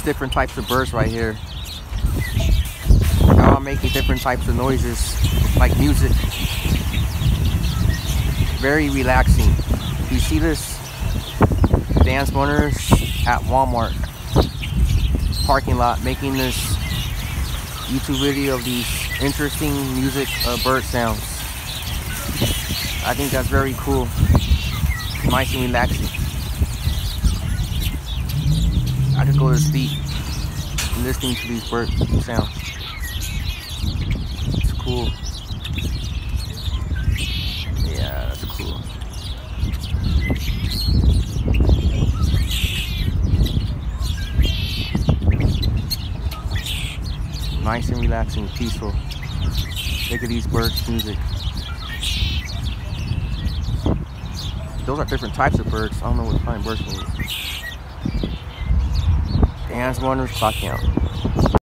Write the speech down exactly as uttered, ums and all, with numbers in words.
different types of birds right here. They're all making different types of noises, like music. Very relaxing. You see this? Dance runners at Walmart parking lot making this YouTube video of these interesting music uh, bird sounds. I think that's very cool. Nice and relaxing. I could go to sleep listening to these bird sounds. It's cool. Yeah, that's cool. Nice and relaxing, peaceful. Look at these birds' music. Those are different types of birds. I don't know what kind of birds they are. Dance runners clocking out.